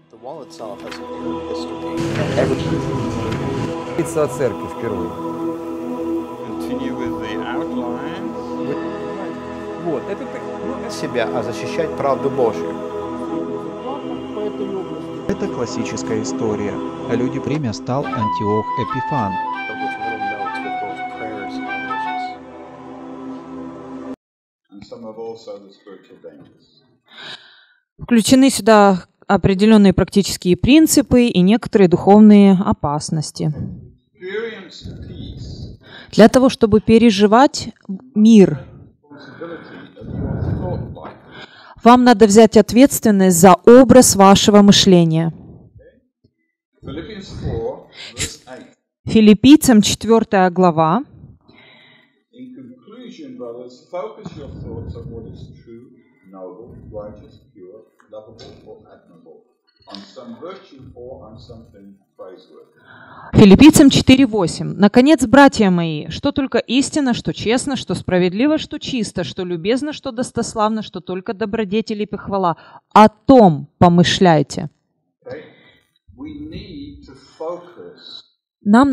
The wall itself has a weird history. Говорится о церкви впервые. Continue with the outline. Вот, это Себя, а защищать правду Божью. Это классическая история. А люди Время стал Антиох Эпифан. With little notes with both prayers and wishes. And some have also the spiritual dangers. Включены сюда определенные практические принципы и некоторые духовные опасности. Experience peace, Для того, чтобы переживать мир, responsibility of your thought life. вам надо взять ответственность за образ вашего мышления. Philippians 4, verse 8. Филиппийцам 4 глава. In conclusion, brothers, focus your thoughts on what is true, noble, righteous, pure, lovable, or admirable, on some virtue or on something praiseworthy. Филиппийцам 4:8. Наконец, братья мои, что только истинно, что честно, что справедливо, что чисто, что любезно, что достославно, что только добродетель и похвала, о том помышляйте. Okay? We need to focus Нам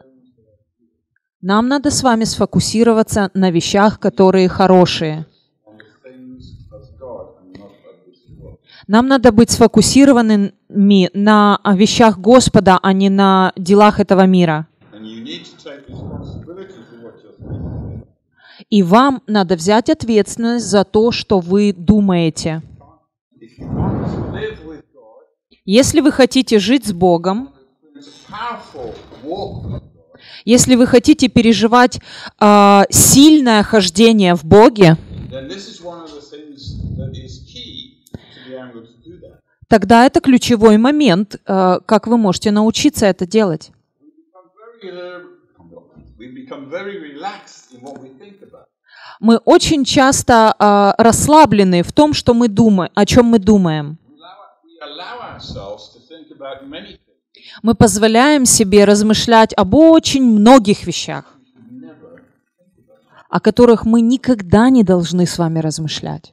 надо с вами сфокусироваться на вещах, которые хорошие. on the things of God and not of this world. Нам надо быть сфокусированными на вещах Господа, а не на делах этого мира. And you need to take responsibility for what you're thinking. И вам надо взять ответственность за то, что вы думаете. If you want to live with God, Если вы хотите жить с Богом, it's a powerful walk with God. если вы хотите переживать сильное хождение в Боге, Then this is one of the things that is key to be able to do that. тогда это ключевой момент, как вы можете научиться это делать. We become very relaxed in what we think about. Мы очень часто расслаблены в том, что мы думаем, о чем мы думаем. We allow ourselves to think about many things. Мы позволяем себе размышлять об очень многих вещах, о которых мы никогда не должны с вами размышлять.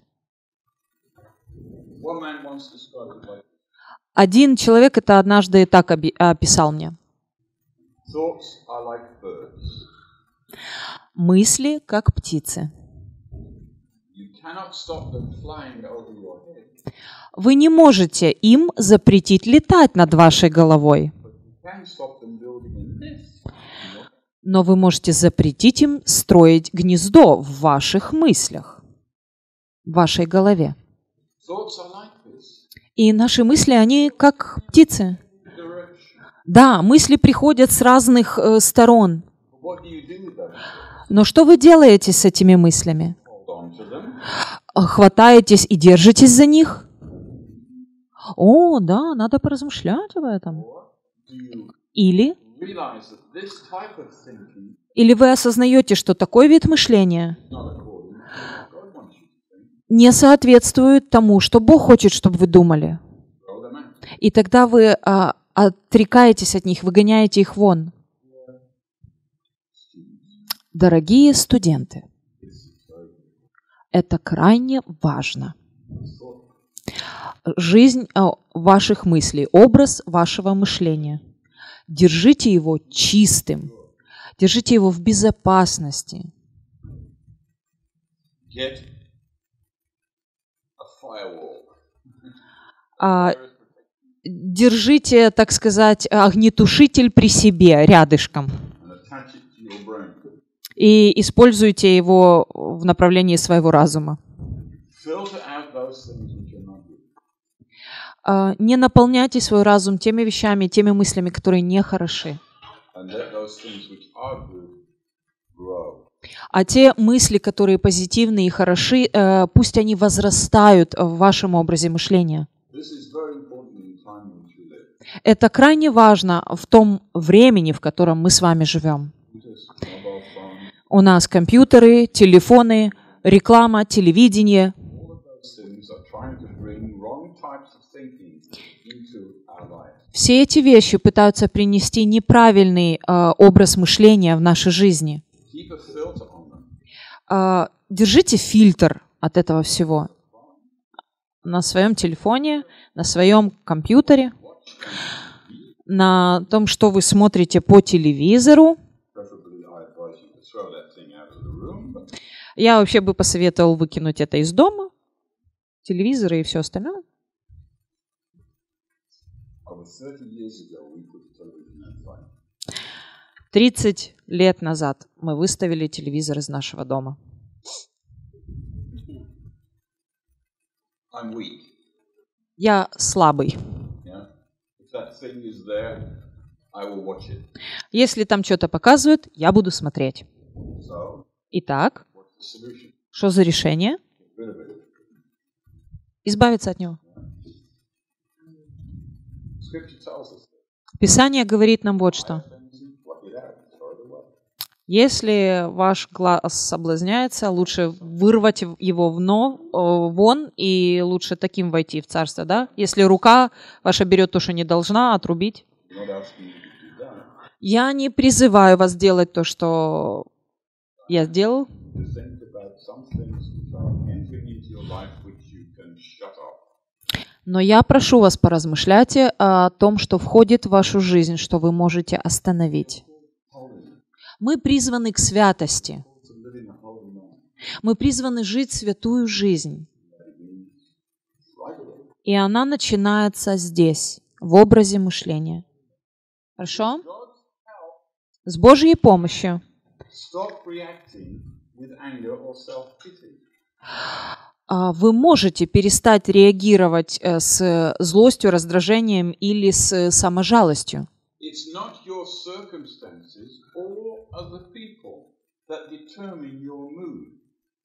One man once described it like Один человек это однажды так описал мне. thoughts are like birds. Мысли, как птицы. You cannot stop them flying over your head. Вы не можете им запретить летать над вашей головой, You can stop them building a nest. но вы можете запретить им строить гнездо в ваших мыслях, в вашей голове. Thoughts are like this. И наши мысли, они как птицы. Direction. Да, мысли приходят с разных сторон. What do you do with them? Но что вы делаете с этими мыслями? Hold on to them. Хватаетесь и держитесь за них? О, да, надо поразмышлять об этом. Do you Или realize that this type of thinking вы осознаете, что такой вид мышления is not according to what God wants you to think? не соответствует тому, что Бог хочет, чтобы вы думали. Throw them out. И тогда вы отрекаетесь от них, выгоняете их вон. Дорогие студенты, это крайне важно. Жизнь ваших мыслей, образ вашего мышления. Держите его чистым, держите его в безопасности. Get a firewall. Держите, так сказать, огнетушитель при себе, рядышком. And attach it to your brain. И используйте его в направлении своего разума. Filter out those things which are not good. Не наполняйте свой разум теми вещами, теми мыслями, которые не хороши. And let those things which are good grow. А те мысли, которые позитивны и хороши, пусть они возрастают в вашем образе мышления. This is very important in the time in which we live. Это крайне важно в том времени, в котором мы с вами живем. Computers, mobile phones, У нас компьютеры, телефоны, реклама, телевидение. all of those things are trying to bring wrong types of thinking into our lives. Все эти вещи пытаются принести неправильный образ мышления в наши жизни. Keep a filter on them. Держите фильтр от этого всего. на своем телефоне, на своем компьютере, на том, что вы смотрите по телевизору. Preferably, I advise you to throw that thing out of the room. But Я вообще бы посоветовал выкинуть это из дома, телевизоры и все остальное. over 30 years ago, we put the television outside. 30 лет назад мы выставили телевизор из нашего дома. I'm weak. Я слабый. Yeah? If that thing is there, I will watch it. Если там что-то показывают, я буду смотреть. So, Итак, what's the solution? что за решение? Get rid of it. Избавиться от него. Scripture tells us that. Писание говорит нам вот что. Pluck it out, throw it away. Если ваш глаз соблазняется, лучше вырвать его вон и лучше таким войти в царство, да? Если рука ваша берет то, что не должна, отрубить. I'm not asking you to do that. Я не призываю вас делать то, что я сделал. To think about some things which are entering into your life which you can shut off. Но я прошу вас поразмышлять о том, что входит в вашу жизнь, что вы можете остановить. Мы призваны к святости. To living a holy life. Мы призваны жить святую жизнь. Right away. И она начинается здесь, в образе мышления. Хорошо? С Божьей помощью Stop reacting with anger or self-pity. вы можете перестать реагировать с злостью, раздражением или с саможалостью. It's not your circumstances or other people that determine your mood.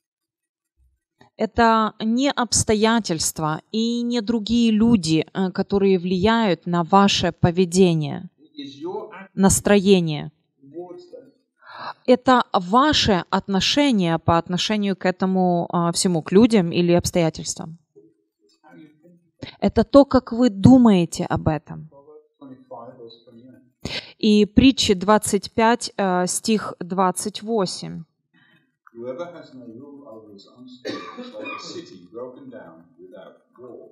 Это не обстоятельства и не другие люди, которые влияют на ваше поведение, It is your attitude настроение. towards them. Это ваше отношение по отношению к этому всему, к людям или обстоятельствам. How you think. Это то, как вы думаете об этом. Proverbs 25, verse 28. И притчи 25, стих 28. Whoever has no rule over his own spirit is like a city broken down without walls.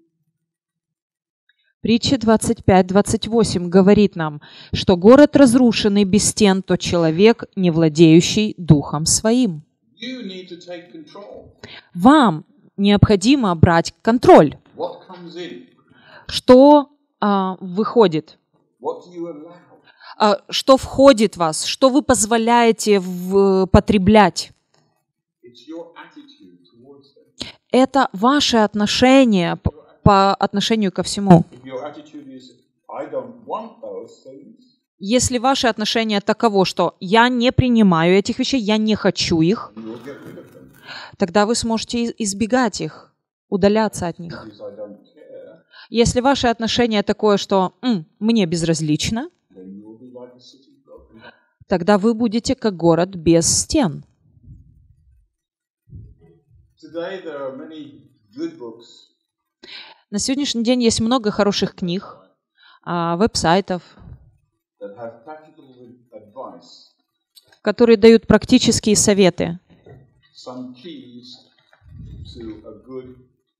Притча 25-28 говорит нам, что город разрушенный без стен, то человек, не владеющий духом своим. You need to take control. Вам необходимо брать контроль. What comes in? Что выходит? What do you allow? Что входит в вас? Что вы позволяете потреблять? It's your attitude towards them. Это ваше отношение по отношению ко всему. If your attitude is, I don't want those things, Если ваше отношение таково, что я не принимаю этих вещей, я не хочу их, you will get rid of them. тогда вы сможете избегать их, удаляться от них. If I don't care, Если ваше отношение такое, что мне безразлично, then you will be like a city broken down. тогда вы будете как город без стен. Today there are many good books На сегодняшний день есть много хороших книг, веб-сайтов, that have practical advice, которые дают практические советы, some keys to a good,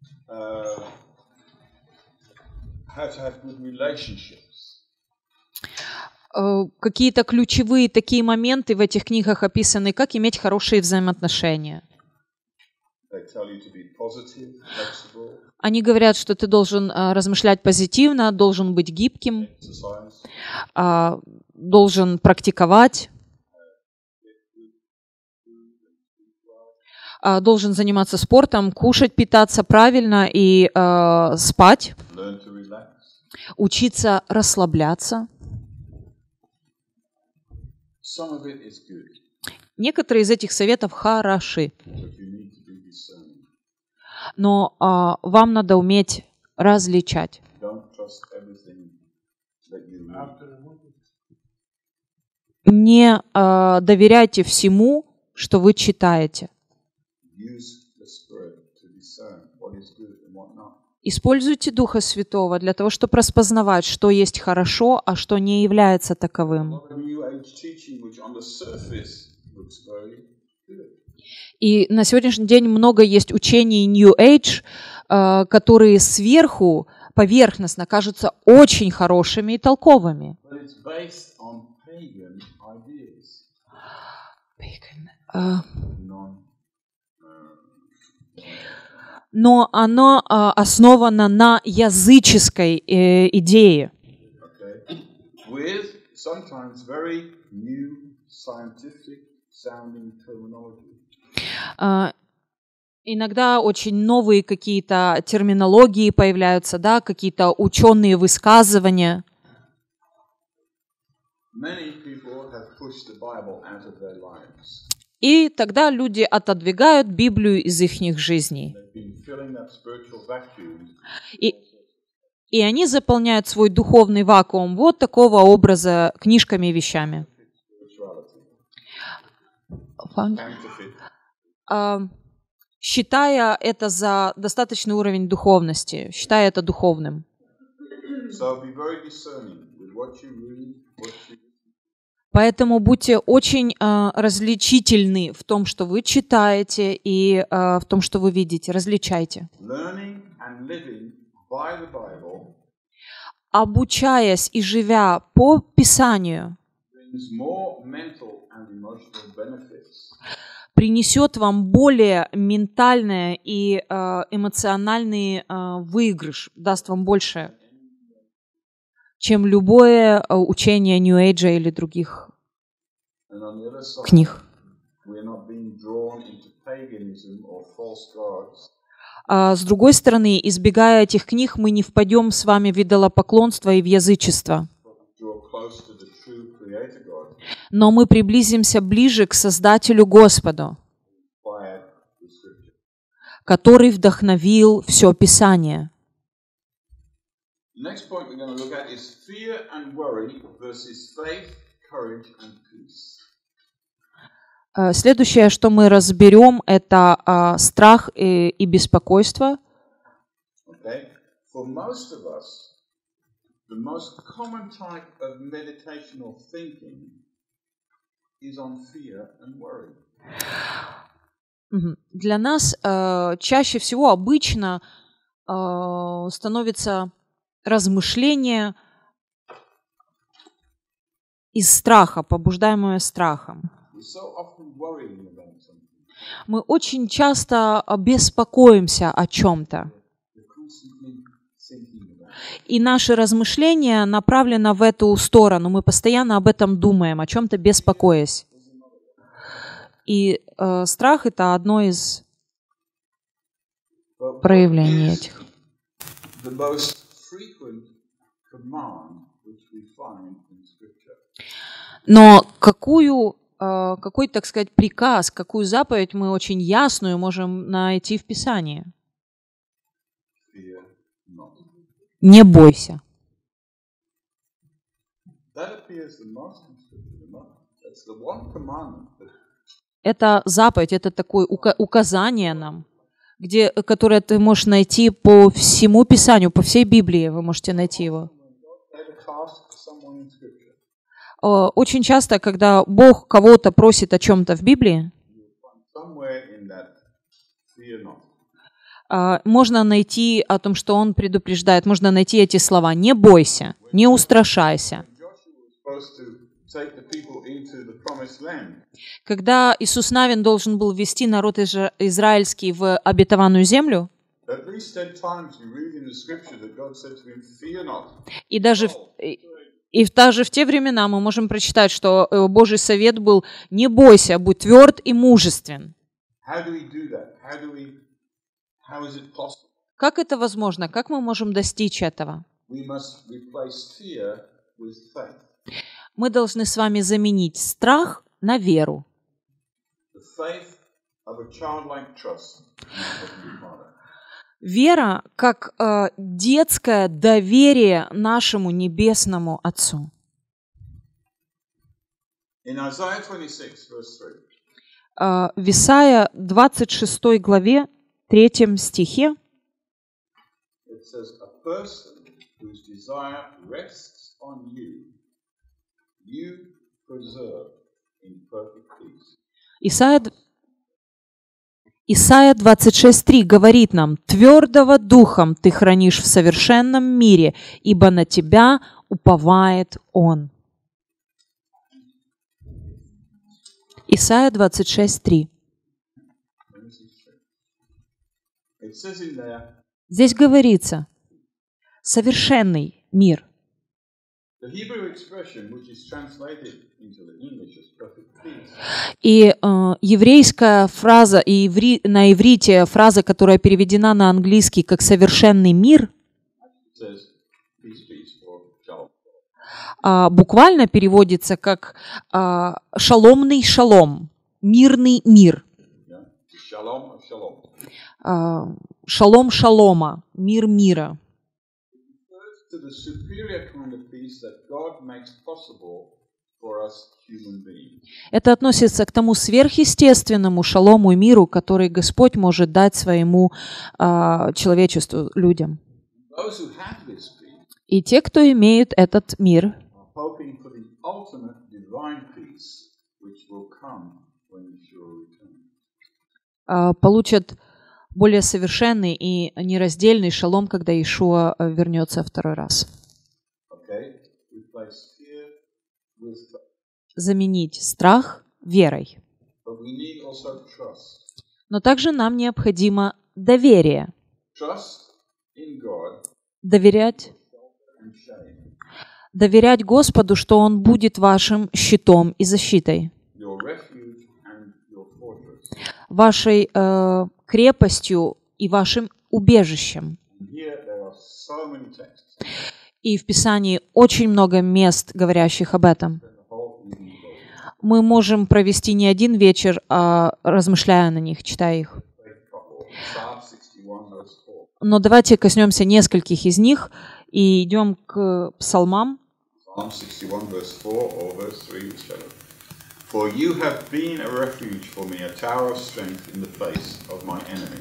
how to have good relationships. какие-то ключевые такие моменты в этих книгах описаны, как иметь хорошие взаимоотношения. They tell you to be positive, flexible, Они говорят, что ты должен размышлять позитивно, должен быть гибким, exercise, должен практиковать, должен заниматься спортом, кушать, питаться правильно и спать, learn to relax. учиться расслабляться. Some of it is good, Некоторые из этих советов хороши, but you need to be discerning. но вам надо уметь различать. Don't trust everything that you read. Не доверяйте всему, что вы читаете. Use the Spirit to discern what is good and what not. Используйте Духа Святого для того, чтобы распознавать, что есть хорошо, а что не является A таковым. lot of New Age teaching, which on the surface looks very good. И на сегодняшний день много есть учений New Age, которые сверху, поверхностно, кажутся очень хорошими и толковыми. but it's based on pagan ideas. Non, Но оно основано на языческой идее, okay, with sometimes very new scientific sounding terminology. Иногда очень новые какие-то терминологии появляются, да, какие-то ученые высказывания. Many people have pushed the Bible out of their lives. И тогда люди отодвигают Библию из их жизней. They've been filling that spiritual vacuum И они заполняют свой духовный вакуум вот такого образа книжками и вещами. counterfeit. Считая это за достаточный уровень духовности, считая это духовным. So be very discerning with what you read, what you Поэтому будьте очень различительны в том, что вы читаете, и в том, что вы видите. Различайте. learning and living by the Bible Обучаясь и живя по Писанию, brings more mental and emotional benefits принесет вам более ментальный и эмоциональный выигрыш, даст вам больше, чем любое учение New Age или других and on the other side книг. we're not being drawn into paganism or false gods. С другой стороны, избегая этих книг, мы не впадем с вами в идолопоклонство и в язычество. Draw close to the true Creator God Но мы приблизимся ближе к Создателю Господу, by the Scripture. который вдохновил все Писание. The next point we're going to look at is fear and worry versus faith, courage and peace. Следующее, что мы разберем, это страх и беспокойство. Okay? For most of us, the most common type of meditation or thinking is on fear and worry. Для нас чаще всего обычно становится размышление из страха, побуждаемое страхом. We're so often worrying about something. Мы очень часто беспокоимся о чем-то. We're constantly thinking about it. И наше размышление направлено в эту сторону. Мы постоянно об этом думаем, о чем-то беспокоясь. И страх — это одно из But what проявлений is этих. the most frequent command which we find in Scripture? Но какой, так сказать, приказ, какую заповедь мы очень ясную можем найти в Писании? Fear not. Не бойся. That appears the most in Scripture, not? That's the one commandment that Это заповедь, это такое указание нам, которое ты можешь найти по всему Писанию, по всей Библии вы можете найти его. gave a task to someone in Scripture. Очень часто, когда Бог кого-то просит о чем-то в Библии, Somewhere in that fear not. можно найти о том, что Он предупреждает, можно найти эти слова: «Не бойся, не устрашайся». Joshua was supposed to take the people into the promised land. Когда Иисус Навин должен был ввести народ израильский в обетованную землю, At least 10 times you read in the Scripture that God said to him, "Fear not." и даже в те времена мы можем прочитать, что Божий совет был: «Не бойся, будь тверд и мужествен». How do we do that? How is it possible? Как это возможно? Как мы можем достичь этого? We must replace fear with faith. Мы должны с вами заменить страх на веру. The faith of a childlike trust in our Heavenly Father. Вера как детское доверие нашему Небесному Отцу. In Isaiah 26, verse 3, В Исайя 26 главе, 3 стихе it says, "A person whose desire rests on you, you preserve in perfect peace." Исайя 26:3 говорит нам: «Твердого духом ты хранишь в совершенном мире, ибо на тебя уповает Он». Исайя 26:3. It says in there, Здесь говорится «совершенный мир». the Hebrew expression, which is translated into the English as perfect peace, И еврейская фраза, на иврите фраза, которая переведена на английский как «совершенный мир», says peace, peace, or shalom. буквально переводится как «шаломный шалом», «мирный мир», Yeah? Shalom of shalom. «шалом шалома», «мир мира». To the superior kind of peace that God makes possible for us human beings. Это относится к тому сверхъестественному шалому и миру, который Господь может дать своему человечеству, людям. Those who have this peace И те, кто имеют этот мир, are hoping for the ultimate divine peace, which will come when Yeshua returns. получат более совершенный и нераздельный шалом, когда Иешуа вернется второй раз. Okay? Replace fear with faith. Заменить страх верой. But we need also trust. Но также нам необходимо доверие. Trust in God Доверять and shame. Доверять Господу, что Он будет вашим щитом и защитой, Your refuge and your fortress. вашей крепостью и вашим убежищем. And here there are so many texts. И в Писании очень много мест, говорящих об этом. The whole evening goes. Мы можем провести не один вечер, размышляя на них, читая их. Psalm 61 verse 4. Но давайте коснемся нескольких из них и идем к псалмам. Psalm 61 verse 4 or verse 3 whichever. For you have been a refuge for me, a tower of strength in the face of my enemy.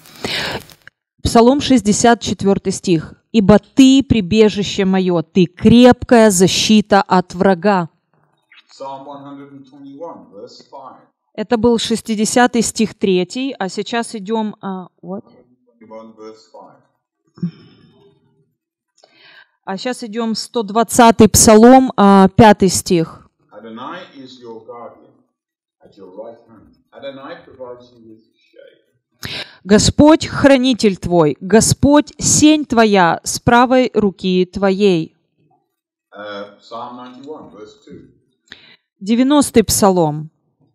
Псалом 64 стих. «Ибо Ты, прибежище мое, Ты крепкая защита от врага». Psalm 121 verse 5. Это был 60 стих 3, а сейчас идем... what? 21 verse 5. А сейчас идем 120 псалом, 5 стих. Adonai is your guardian at your right hand. Adonai provides you with shade. Господь — хранитель твой, Господь — сень твоя с правой руки твоей. Psalm 91 verse 2. 90 псалом,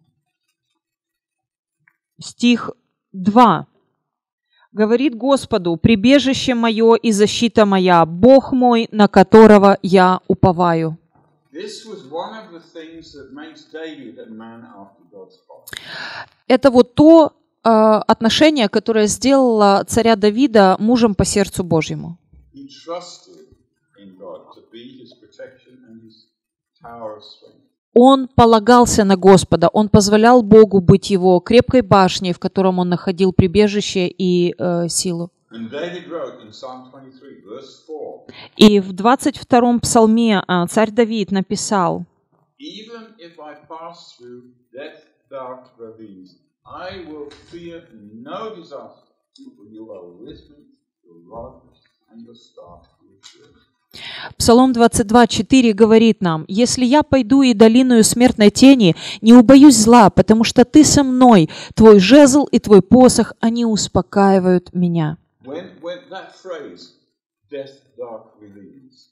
стих 2. Говорит Господу: «Прибежище мое и защита моя, Бог мой, на которого я уповаю». This was one of the things that makes David a man after God's heart. Это вот то отношение, которое сделало царя Давида мужем по сердцу Божьему. He trusted in God to be his protection and his tower of strength. Он полагался на Господа, он позволял Богу быть его крепкой башней, в котором он находил прибежище и силу. And David wrote in Psalm 23, verse 4, И в 22-м псалме царь Давид написал: Even if I pass through death dark ravines, I will fear no disaster, for you are with me, your rod and your staff will cheer me. Псалом 22:4 говорит нам: «Если я пойду и долиною смертной тени, не убоюсь зла, потому что ты со мной, твой жезл и твой посох, они успокаивают меня». When that phrase, death dark ravines,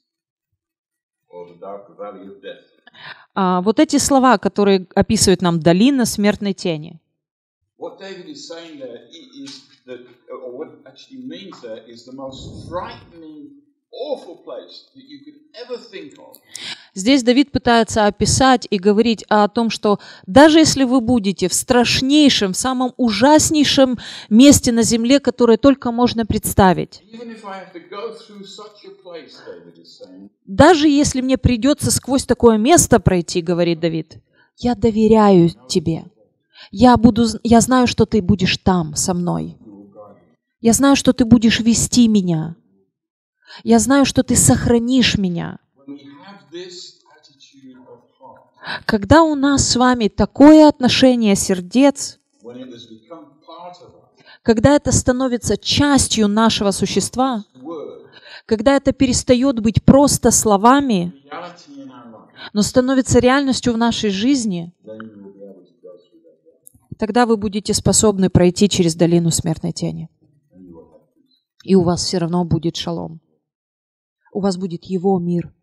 or the dark valley of death, Вот эти слова, которые описывают нам долина смертной тени. what David is saying there is that, or what it actually means there, is the most frightening, awful place that you could ever think of. Здесь Давид пытается описать и говорить о том, что даже если вы будете в страшнейшем, в самом ужаснейшем месте на земле, которое только можно представить, Even if I have to go through such a place, David is saying, даже если мне придется сквозь такое место пройти, говорит Давид, я доверяю тебе. Я знаю, что ты будешь там со мной. Я знаю, что ты будешь вести меня. Я знаю, что ты сохранишь меня. when we have this attitude of heart, Когда у нас с вами такое отношение сердец, when it has become part of us. Когда это становится частью нашего существа, Word, когда это перестает быть просто словами, reality in our life, но становится реальностью в нашей жизни, then you will be able to go through that day, тогда вы будете способны пройти через долину смертной тени. and you will have peace. И у вас все равно будет шалом. У вас будет Его мир.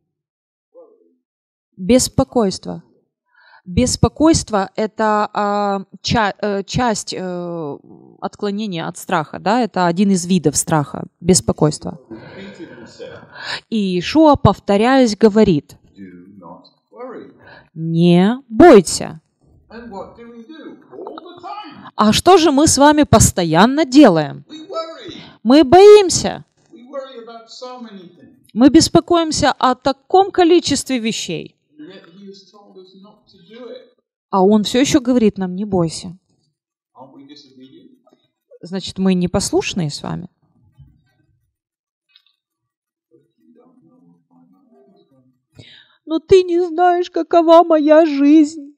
Беспокойство. Беспокойство – это часть отклонения от страха. Да? Это один из видов страха – беспокойство. Repeatedly said, И Иешуа, повторяясь, говорит: do not worry. не бойся. And what do we do? All the time. А что же мы с вами постоянно делаем? We worry. Мы боимся. We worry about so many things. Мы беспокоимся о таком количестве вещей. And yet he has told us not to do it. А Он все еще говорит нам: не бойся. Aren't we disobedient? Значит, мы непослушные с вами. Но ты не знаешь, какова моя жизнь.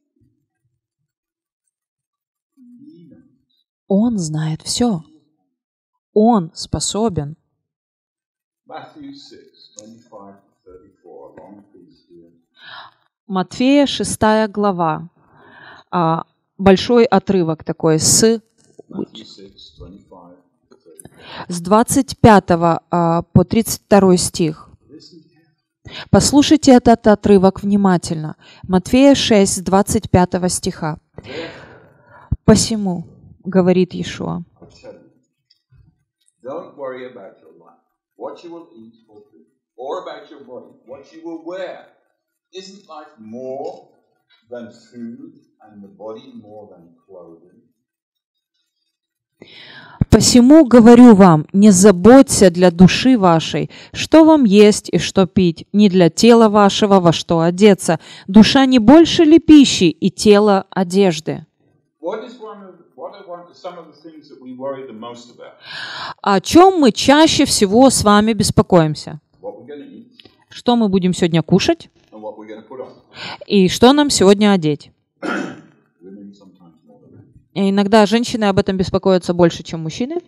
Он знает все. Он способен. Matthew 6, 25 to 34. Long piece here. Матфея 6 глава. Большой отрывок такой Matthew 6, 25 to 34. с 25 по 32 стих. Послушайте этот отрывок внимательно. Матфея 6, с 25 стиха. «Посему, — говорит Иешуа, I tell you, don't worry about your life, what you will eat or drink, or about your body, what you will wear. Isn't life more than food, and the body more than clothing? посему говорю вам, не заботься для души вашей, что вам есть и что пить, не для тела вашего, во что одеться. Душа не больше ли пищи и тело одежды?» What are some of the things that we worry the most about? О чем мы чаще всего с вами беспокоимся? What we're going to eat Что мы будем сегодня кушать and what we're going to put on. и что нам сегодня одеть? Women sometimes more than men. И иногда женщины об этом беспокоятся больше, чем мужчины.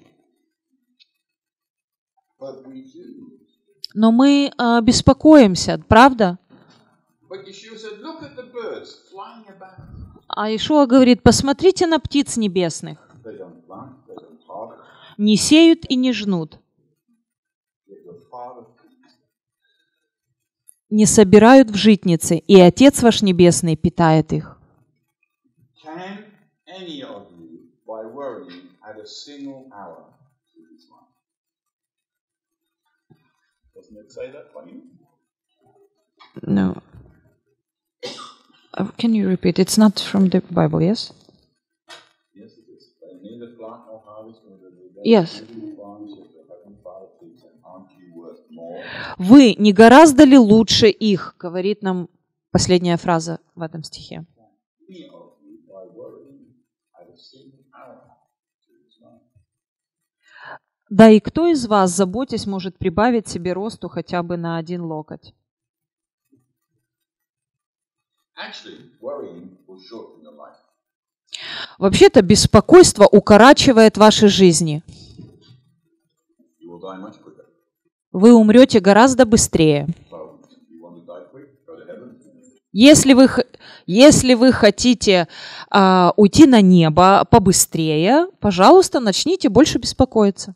But we do. Но мы беспокоимся, правда? But Yeshua said, look at the birds flying about. А Иешуа говорит: посмотрите на птиц небесных. They don't plant, they don't harvest, Не сеют и не жнут, yet your Father feeds. не собирают в житницы, и Отец ваш Небесный питает их. Can any of you, by worrying, add a single hour to his life? Doesn't it say that for you? No. Can you repeat? It's not from the Bible, yes? Yes, it is. They neither plant nor harvest nor do they. Yes. Living farms, yet your heavenly Father feeds them. Aren't you worth more? Вы не гораздо ли лучше их, говорит нам последняя фраза в этом стихе. Any of you, by worrying, add a single hour to his life? Да и кто из вас, заботясь, может прибавить себе росту хотя бы на 1 локоть? Actually, worrying will shorten your life. Вообще-то беспокойство укорачивает ваши жизни. You will die much quicker. Вы умрете гораздо быстрее. So, you want to die quick? Go to heaven. Если вы хотите уйти на небо побыстрее, пожалуйста, начните больше беспокоиться.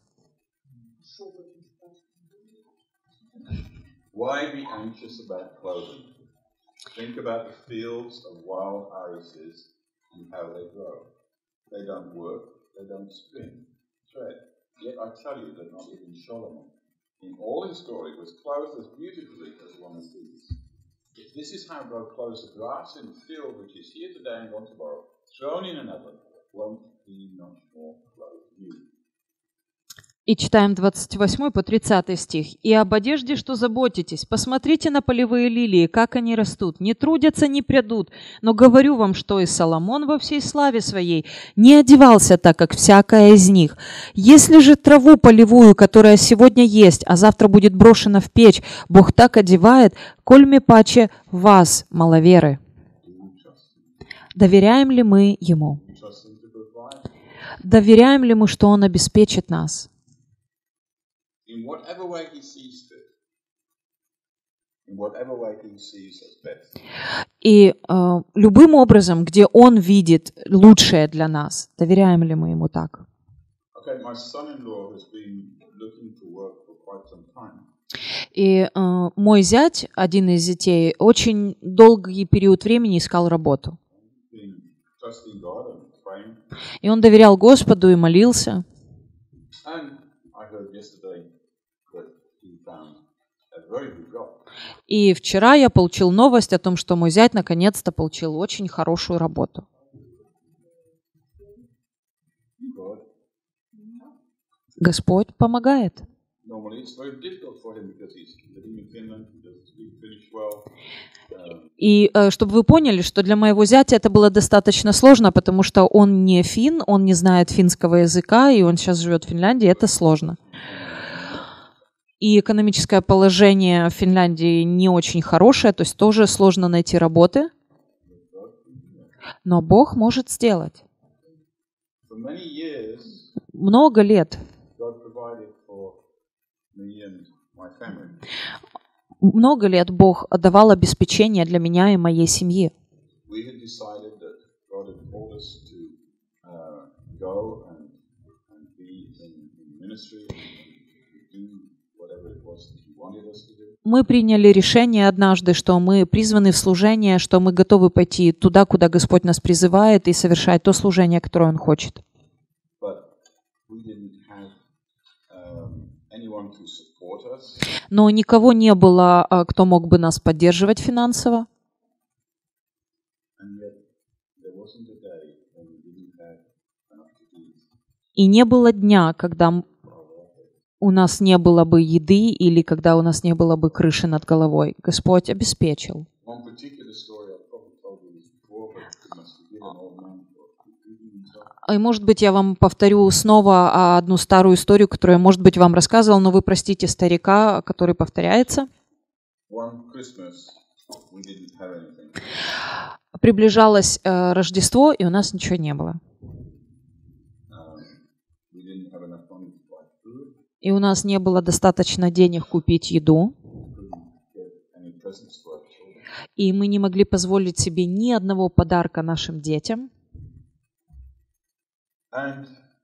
Why be anxious about clothing? Think about the fields of wild irises and how they grow. They don't work, they don't spin, thread. Yet I tell you that not even Solomon, in all his glory, was clothed as beautifully as one of these. If this is how God clothes the grass in the field, which is here today and gone tomorrow, thrown in an oven, won't he much more clothe you? И читаем 28 по 30 стих. «И об одежде, что заботитесь, посмотрите на полевые лилии, как они растут, не трудятся, не прядут. Но говорю вам, что и Соломон во всей славе своей не одевался так, как всякая из них. Если же траву полевую, которая сегодня есть, а завтра будет брошена в печь, Бог так одевает, кольми паче вас, маловеры». Доверяем ли мы Ему? Доверяем ли мы, что Он обеспечит нас? In whatever way He sees fit. In whatever way He sees as best. И любым образом, где Он видит лучшее для нас, доверяем ли мы Ему так? Okay, my son-in-law has been looking for work for quite some time. И мой зять, один из детей, очень долгий период времени искал работу. Been trusting God and praying. И он доверял Господу и молился. And I heard yesterday that he found a very good job. И вчера я получил новость о том, что мой зять наконец-то получил очень хорошую работу. God. Господь помогает. Normally it's very difficult for him because he's living in Finland, he doesn't speak Finnish well. И чтобы вы поняли, что для моего зятя это было достаточно сложно, потому что он не финн, он не знает финского языка, и он сейчас живет в Финляндии, это сложно. И экономическое положение в Финляндии не очень хорошее, то есть тоже сложно найти работы. Но Бог может сделать. For many years, Много лет. God provided for me and my family. Много лет Бог давал обеспечение для меня и моей семьи. We had decided that God had called us to go and be in ministry and do whatever it was that He wanted us to do. Мы приняли решение однажды, что мы призваны в служение, что мы готовы пойти туда, куда Господь нас призывает, и совершать то служение, которое Он хочет. But we didn't have anyone to support us. Но никого не было, кто мог бы нас поддерживать финансово. And yet, there wasn't a day when we didn't have enough to eat. И не было дня, когда у нас не было бы еды или когда у нас не было бы крыши над головой. Господь обеспечил. One particular story, I've probably told you this before, but goodness, forgive an old man for repeating himself. И, может быть, я вам повторю снова одну старую историю, которую я, может быть, вам рассказывал, но вы простите старика, который повторяется. One Christmas, we didn't have anything. Приближалось Рождество, и у нас ничего не было. We didn't have enough money to buy food. И у нас не было достаточно денег купить еду, Couldn't get any presents for our children. и мы не могли позволить себе ни одного подарка нашим детям. And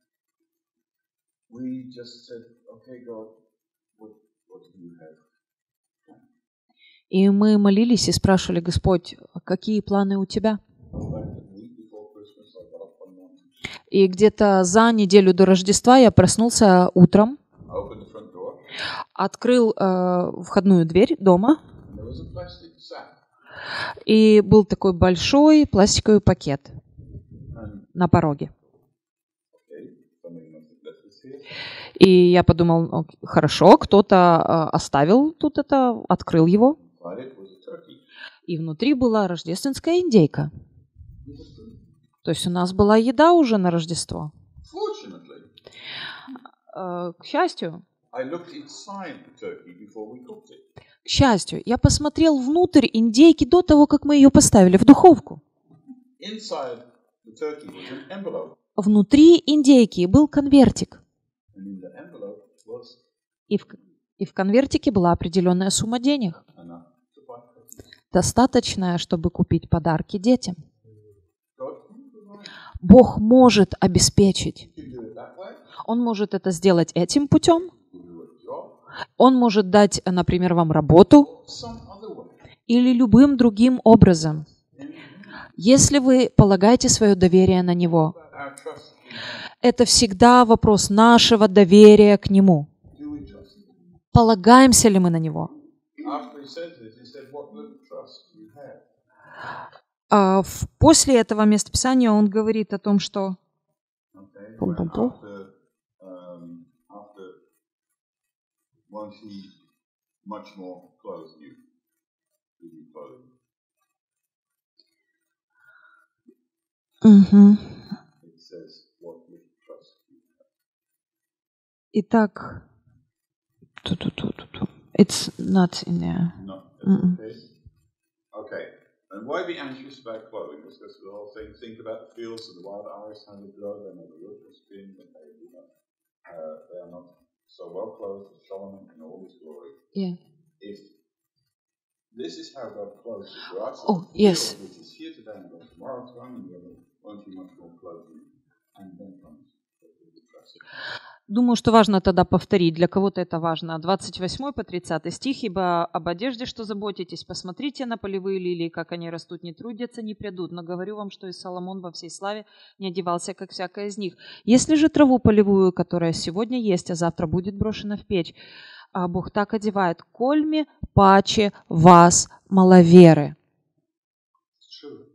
we just said, okay, God, what do you have? И мы молились и спрашивали: Господь, какие планы у Тебя? About a week before Christmas, I got up one morning, И где-то за неделю до Рождества я проснулся утром, I opened the front door, открыл входную дверь дома, and there was a plastic sack. и был такой большой пластиковый пакет And на пороге. okay, somebody must have left this here. И я подумал: хорошо, кто-то оставил тут это, открыл его. Inside it was a turkey. И внутри была рождественская индейка. То есть у нас была еда уже на Рождество. Fortunately, К счастью, I looked inside the turkey before we cooked it. к счастью, я посмотрел внутрь индейки до того, как мы ее поставили в духовку. Inside the turkey was an envelope, Внутри индейки был конвертик. and in the envelope was И в конвертике была определенная сумма денег, enough to buy food. достаточная, чтобы купить подарки детям. God can provide. Бог может обеспечить. You can do it that way. Он может это сделать этим путем. You can do a job. Он может дать, например, вам работу Some other way. или любым другим образом. Если вы полагаете свое доверие на Него, Our trust in Him. это всегда вопрос нашего доверия к Нему. Do we trust Him? Полагаемся ли мы на Него? After he said this, he said, what little trust you have. После этого местописания он говорит о том, что Okay. Pum-pum-pum. After won't he much more clothe you? Give you clothing. It says, what little trust you have. Итак, it's not in there. No, Mm-mm. okay. Okay. why be anxious about clothing? Let's go through the whole thing. Think about the fields of the wild iris, how they grow, they never root or spin, but they are not so well clothed as Solomon in all his glory. Yeah. If this is how God clothes the grass of Oh, the field, yes. which is here today and gone tomorrow, to run, and won't you much more clothe you? And then comes the dressing. Думаю, что важно тогда повторить. Для кого-то это важно. 28 по 30 стих. «Ибо об одежде, что заботитесь, посмотрите на полевые лилии, как они растут, не трудятся, не прядут. Но говорю вам, что и Соломон во всей славе не одевался, как всякая из них. Если же траву полевую, которая сегодня есть, а завтра будет брошена в печь, а Бог так одевает, кольми паче вас, маловеры». It's true.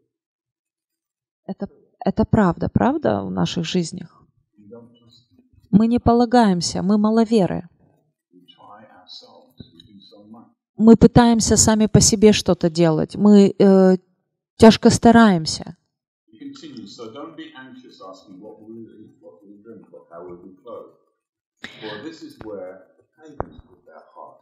Это правда в наших жизнях. We don't trust him. Мы не полагаемся, мы маловеры. We try ourselves. We do so much. Мы пытаемся сами по себе что-то делать. Мы тяжко стараемся. He continues, so don't be anxious asking what will we eat, what will we drink, or how will we clothe. For this is where the pagans put their heart.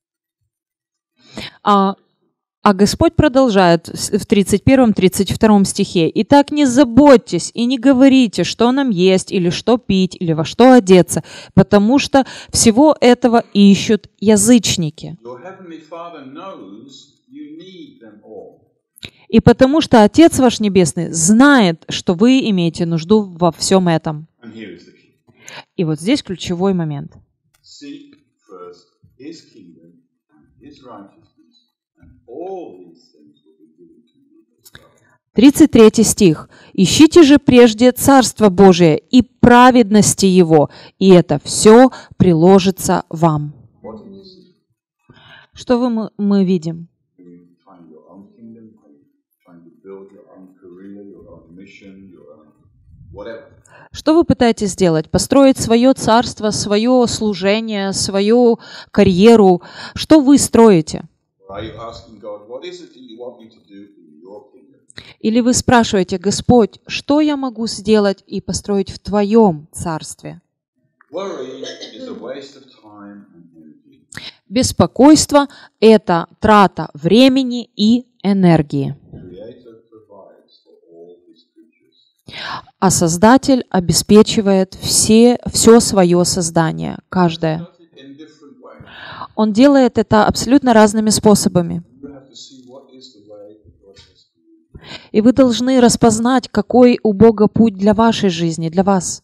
А Господь продолжает в 31-32 стихе. «Итак, не заботьтесь и не говорите, что нам есть, или что пить, или во что одеться, потому что всего этого ищут язычники. Your heavenly Father knows you need them all. И потому что Отец ваш Небесный знает, что вы имеете нужду во всем этом». And here is the key. И вот здесь ключевой момент. Seek first his kingdom and his righteousness, and all these things will be given to you as well. 33 стих. «Ищите же прежде Царство Божие и праведности Его, и это все приложится вам». What do you see? Что мы видим? Are you trying your own kingdom? Are you trying to build your own career, your own mission, your own whatever? Что вы пытаетесь сделать? Построить свое царство, свое служение, свою карьеру? Что вы строите? Or are you asking God, what is it that you want me to do in your kingdom? Или вы спрашиваете: Господь, что я могу сделать и построить в Твоем царстве? Worry is a waste of time and energy. Беспокойство – это трата времени и энергии. The Creator provides for all his creatures. А Создатель обеспечивает все свое создание, каждое. Does it in different ways. Он делает это абсолютно разными способами. You have to see what is the way that God has for you. И вы должны распознать, какой у Бога путь для вашей жизни, для вас.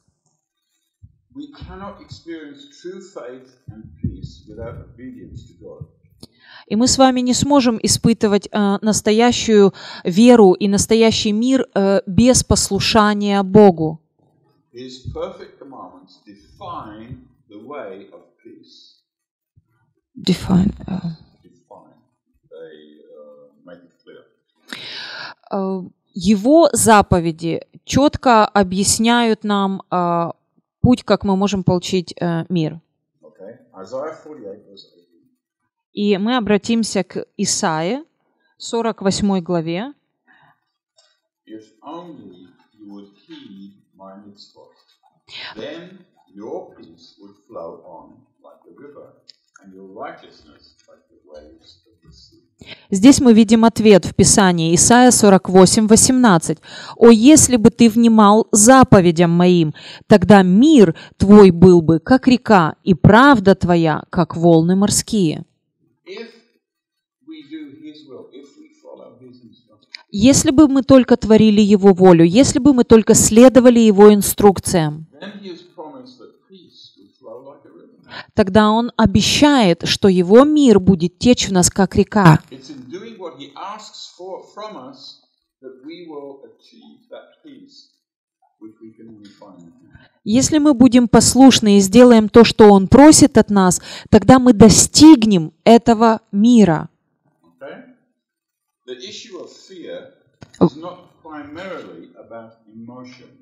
We cannot experience true faith and peace without obedience to God. И мы с вами не сможем испытывать настоящую веру и настоящий мир без послушания Богу. His perfect commandments define the way of peace. Define. Define. They make it clear. Его заповеди четко объясняют нам путь, как мы можем получить мир. Okay. Isaiah 48, verse 18. И мы обратимся к Исаии, 48 главе. If only you would heed my mitzvot, then your peace would flow on like a river, and your righteousness like the waves of the sea. Здесь мы видим ответ в Писании, Исайя 48, 18. «О, если бы ты внимал заповедям моим, тогда мир твой был бы, как река, и правда твоя, как волны морские». If we do his will, if we follow his instructions, Если бы мы только творили Его волю, если бы мы только следовали Его инструкциям, then he has promised that peace will flow like a river. тогда Он обещает, что Его мир будет течь в нас, как река. It's in doing what he asks for from us that we will achieve that peace, which we can only find in him. Если мы будем послушны и сделаем то, что Он просит от нас, тогда мы достигнем этого мира. Okay? The issue of fear is not primarily about emotion.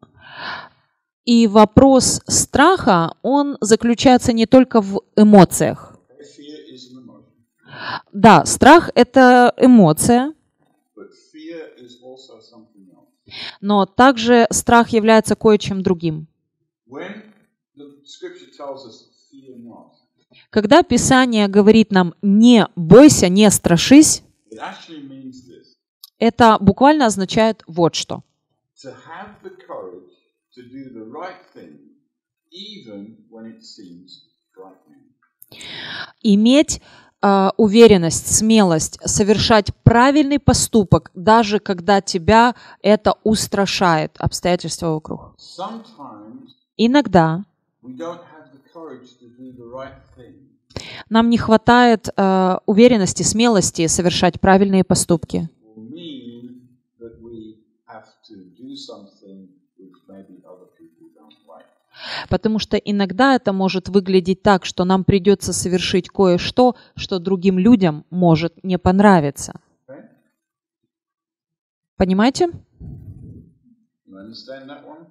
И вопрос страха, он заключается не только в эмоциях. Okay? Fear is an emotion. Да, страх – это эмоция, But fear is also something else. но также страх является кое-чем другим. When the scripture tells us, fear not, Когда Писание говорит нам «не бойся, не страшись», it actually means this. Это буквально означает вот что. To have the courage to do the right thing, even when it seems frightening. Иметь уверенность, смелость совершать правильный поступок, даже когда тебя это устрашает, обстоятельства вокруг. Sometimes Иногда we don't have the courage to do the right thing. нам не хватает уверенности, смелости совершать правильные поступки. It will mean that we have to do something which maybe other people don't like. Потому что иногда это может выглядеть так, что нам придется совершить кое-что, что другим людям может не понравиться. Okay? Понимаете? You understand that one?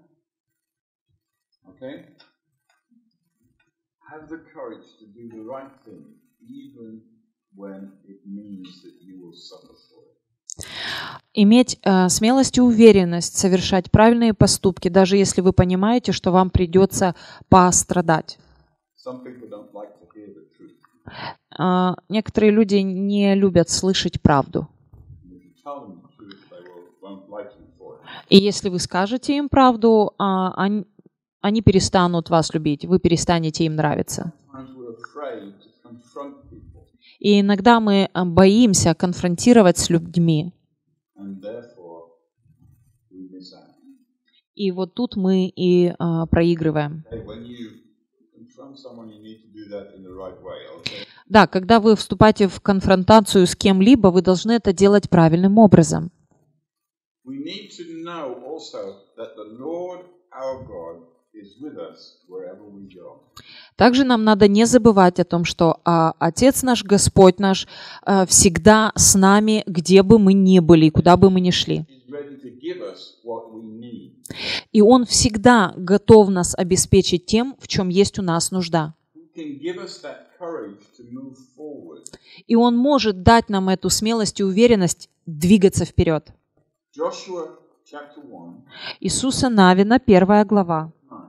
Okay? Have the courage to do the right thing, even when it means that you will suffer for it. Иметь смелость и уверенность совершать правильные поступки, даже если вы понимаете, что вам придется пострадать. Some people don't like to hear the truth. Некоторые люди не любят слышать правду. And if you tell them the truth, they won't like you for it. И если вы скажете им правду, они перестанут вас любить, вы перестанете им нравиться. Sometimes we're afraid to confront people, И иногда мы боимся конфронтировать с людьми. and therefore we miss out. И вот тут мы и проигрываем. Okay, when you confront someone, you need to do that in the right way. Okay? Да, когда вы вступаете в конфронтацию с кем-либо, вы должны это делать правильным образом. We need to know also that the Lord our God is with us wherever we go. Также нам надо не забывать о том, что Отец наш, Господь наш, всегда с нами, где бы мы ни были, куда бы мы ни шли. He's ready to give us what we need. И Он всегда готов нас обеспечить тем, в чем есть у нас нужда. He can give us that courage to move forward. И Он может дать нам эту смелость и уверенность двигаться вперед. Joshua chapter 1, Иисуса Навина, 1 глава. 9.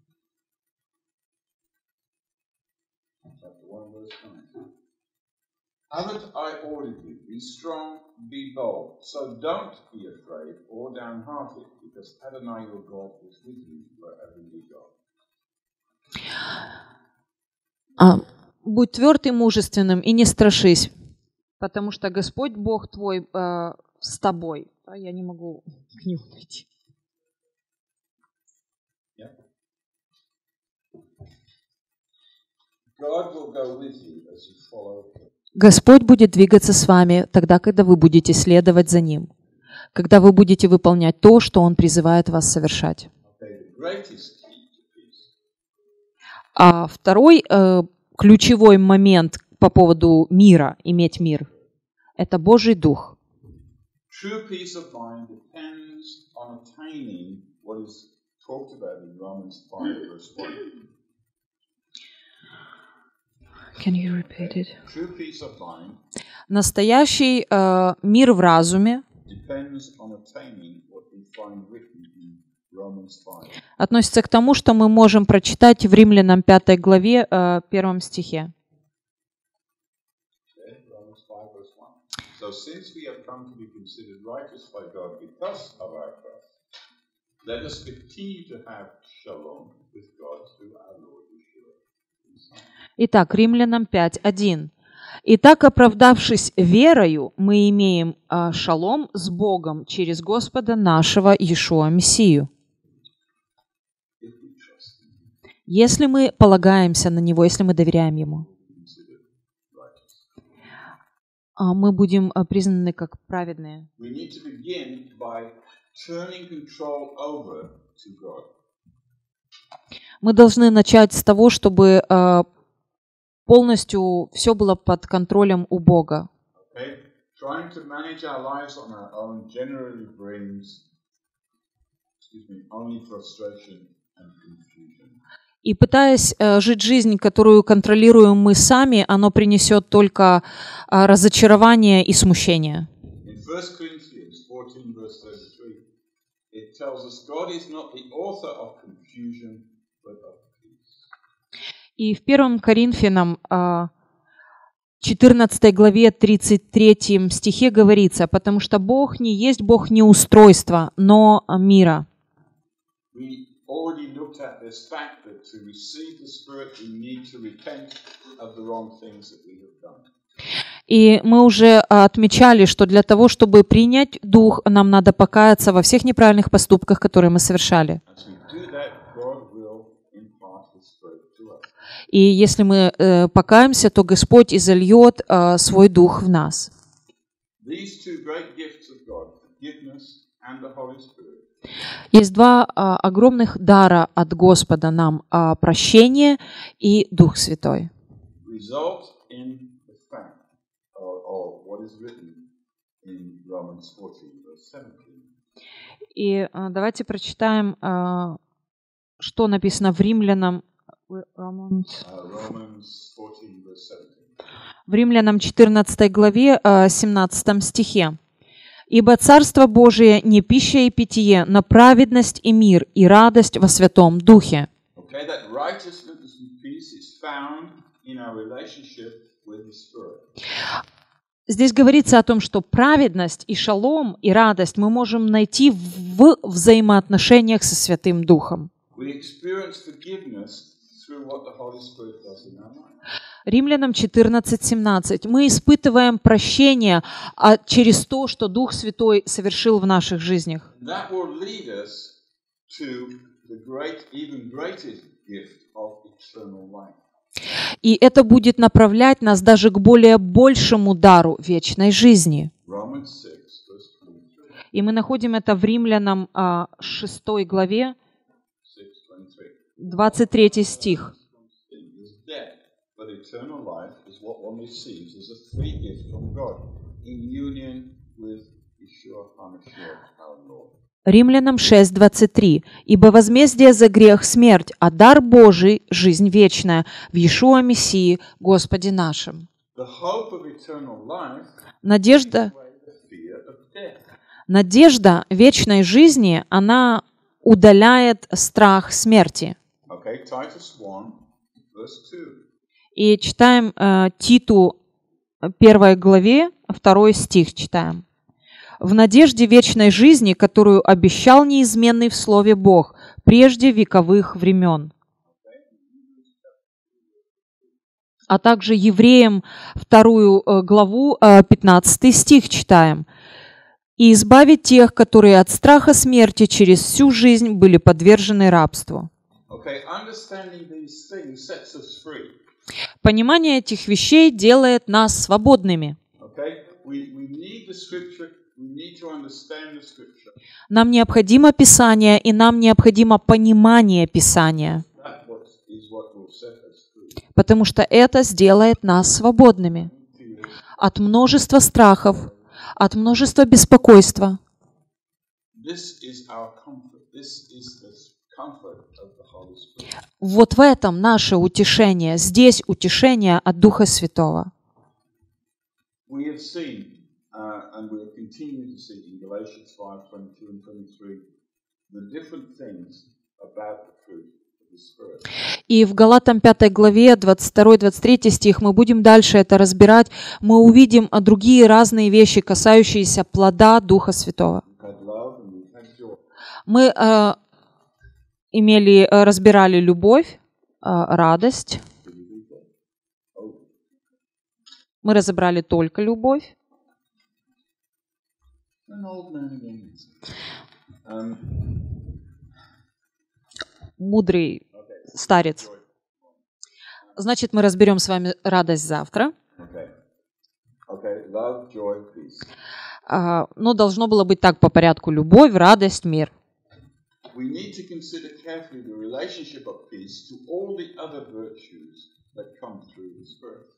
Chapter 1, verse 9. Haven't I ordered you? Be strong, be bold. So don't be afraid or downhearted, because Adonai your God is with you wherever you go. Будь тверд и мужественным, и не страшись, потому что Господь Бог твой с тобой. Я не могу к нему найти. Yeah. God will go with you as you follow him. Господь будет двигаться с вами тогда, когда вы будете следовать за Ним, когда вы будете выполнять то, что Он призывает вас совершать. Okay, the greatest key to peace А второй ключевой момент по поводу мира, иметь мир, это Божий Дух. True peace of mind depends on attaining what is talked about in Romans 5, verse 1. Can you repeat it? True peace of mind Настоящий мир в разуме depends on attaining what we find written in Romans 5. относится к тому, что мы можем прочитать в Римлянам 5 главе, 1 стихе. Okay, Romans 5, verse 1. So since we have come to be considered righteous by God because of our trust, let us continue to have shalom with God through our Lord Yeshua. Итак, Римлянам 5:1. «Итак, оправдавшись верою, мы имеем шалом с Богом через Господа нашего Иешуа Мессию». If we trust Him, Если мы полагаемся на Него, если мы доверяем Ему, we consider righteous. мы будем признаны как праведные. We need to begin by turning control over to God. Мы должны начать с того, чтобы полностью все было под контролем у Бога. Okay? Trying to manage our lives on our own generally brings, only frustration and confusion. И пытаясь жить жизнь, которую контролируем мы сами, оно принесет только разочарование и смущение. In 1 Corinthians 14, verse 33, it tells us God is not the author of confusion, but of peace. И в 1 Коринфянам 14 главе 33 стихе говорится, потому что Бог не есть Бог неустройства, но мира. We already looked at this fact that to receive the Spirit, we need to repent of the wrong things that we have done. И мы уже отмечали, что для того, чтобы принять Дух, нам надо покаяться во всех неправильных поступках, которые мы совершали. As we do that, God will impart His Spirit to us. И если мы покаемся, то Господь изольет свой Дух в нас. These two great gifts of God, forgiveness and the Holy Spirit, Есть два огромных дара от Господа нам — прощение и Дух Святой. result in the fact of what is written in Romans 14, verse 17. И давайте прочитаем, что написано в Римлянам. Romans 14, verse 17. В Римлянам 14 главе 17 стихе. «Ибо Царство Божие не пища и питье, но праведность и мир, и радость во Святом Духе». Okay, that righteousness and peace is found in our relationship with the Spirit. Здесь говорится о том, что праведность и шалом, и радость мы можем найти в взаимоотношениях со Святым Духом. We experience forgiveness through what the Holy Spirit does in our life. Римлянам 14:17. Мы испытываем прощение через то, что Дух Святой совершил в наших жизнях. That will lead us to the great, even greater gift of eternal life. И это будет направлять нас даже к более большему дару вечной жизни. Romans 6, verse 23. И мы находим это в Римлянам 6 главе, 23 стих. Is death, but eternal life is what one receives as a free gift from God in union with Yeshua HaMashiach, our Lord. Римлянам 6:23. «Ибо возмездие за грех — смерть, а дар Божий — жизнь вечная в Иешуа Мессии, Господе нашим». The hope of eternal life Надежда, away the fear of death. надежда вечной жизни, она удаляет страх смерти. Okay, Titus 1, verse 2. И читаем Титу 1 главе, 2 стих читаем. «В надежде вечной жизни, которую обещал неизменный в Слове Бог прежде вековых времен». А также Евреям 2 главу, 15 стих читаем. «И избавить тех, которые от страха смерти через всю жизнь были подвержены рабству». Okay, understanding these things sets us free. Понимание этих вещей делает нас свободными. Okay, we need the scripture, we need to understand the scripture. Нам необходимо Писание, и нам необходимо понимание Писания, That is what will set us free. потому что это сделает нас свободными от множества страхов, от множества беспокойства. This is our comfort. This is the comfort of the Holy Spirit. Вот в этом наше утешение, здесь утешение от Духа Святого. We have seen, and we are continuing to see in Galatians 5, 22 and 23, the different things about the fruit of the Spirit. И в Галатам 5 главе 22-23 стих мы будем дальше это разбирать. Мы увидим другие разные вещи, касающиеся плода Духа Святого. We've had love and we've had joy. Мы разбирали любовь, радость. Мы разобрали только любовь. An old man again. Мудрый старец. Значит, мы разберем с вами радость завтра. Okay, love, joy, peace. Но должно было быть так по порядку. Любовь, радость, мир. We need to consider carefully the relationship of peace to all the other virtues that come through the Spirit.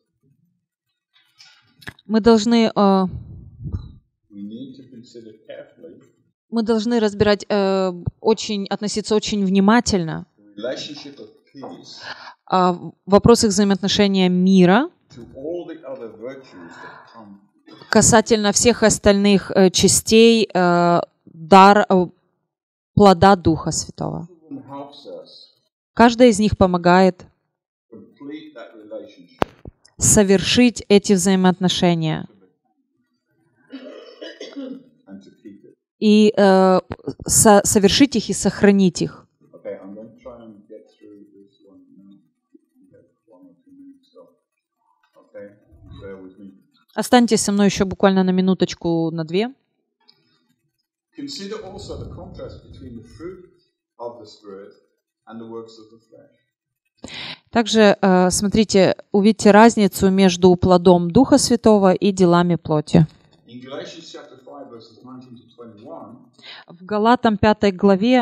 Мы должны We need to consider carefully разбирать, относиться очень внимательно the relationship of peace в вопросах взаимоотношения мира to all the other virtues that come. касательно всех остальных частей плода Духа Святого. It helps us Каждая из них помогает complete that relationship совершить эти взаимоотношения and to keep it. и совершить их и сохранить их. Okay, I'm going to try and get through this one now. We have 1 or 2 minutes left. Okay, bear with me. Останьтесь со мной еще буквально на минуточку, на две. Consider also the contrast between the fruit of the Spirit and the works of the flesh. Также смотрите, увидите разницу между плодом Духа Святого и делами плоти. In Galatians chapter 5, verses 19 to 21, В Галатам 5 главе,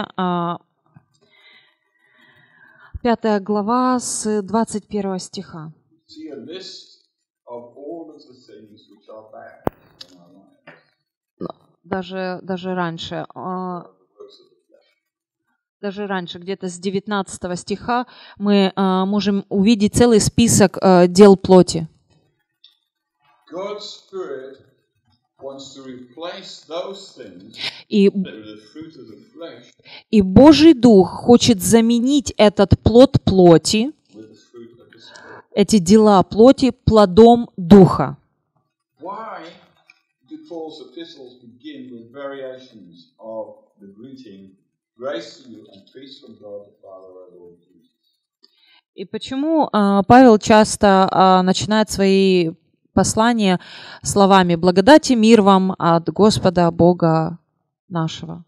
5 глава с 21 стиха. see a list of all of the things which are bad in our lives. Даже раньше. Works of the flesh. Даже раньше, где-то с 19 стиха, мы можем увидеть целый список дел плоти. God's Spirit wants to replace those things И, that are the fruit of the flesh и Божий Дух хочет заменить этот плод плоти, with the fruit of the Spirit. эти дела плоти, плодом Духа. Why do Paul's epistles begin with variations of the greeting, grace to you and peace from God the Father our Lord Jesus? И почему Павел часто начинает свои послания словами «Благодать и мир вам от Господа Бога нашего».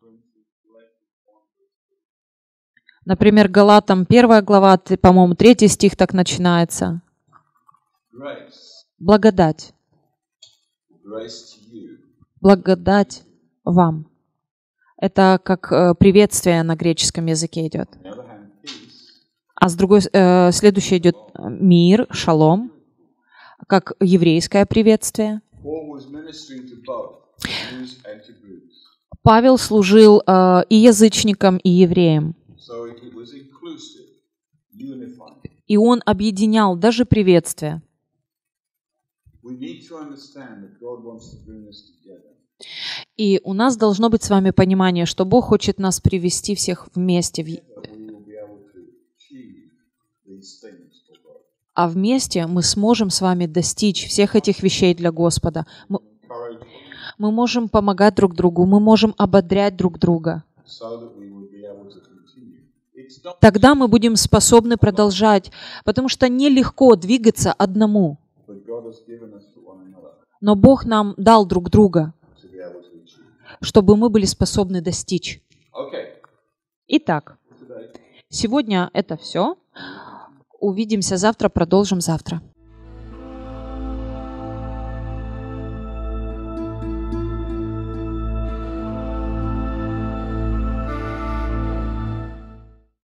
Например, Галатам 1 глава, по-моему, 3 стих так начинается. Grace, Благодать. grace to you. Благодать вам. Это как приветствие на греческом языке идет. On the other hand, peace, А с другой, следующее идет мир, шалом, как еврейское приветствие. Paul was ministering to both Jews and to Greeks, Павел служил и язычникам, и евреям. so it was inclusive, unifying. И он объединял даже приветствие. We need to understand that God wants to bring us together. И у нас должно быть с вами понимание, что Бог хочет нас привести всех вместе. That we will be able to achieve these things for God. А вместе мы сможем с вами достичь всех этих вещей для Господа. Encourage Мы можем помогать друг другу, мы можем ободрять друг друга. so that we will be able to continue. It's not Тогда мы будем способны продолжать, потому что нелегко двигаться одному. that God has given us to one another Но Бог нам дал друг друга, to be able to achieve. чтобы мы были способны достичь. Okay, Итак, today. сегодня это все. Увидимся завтра, продолжим завтра.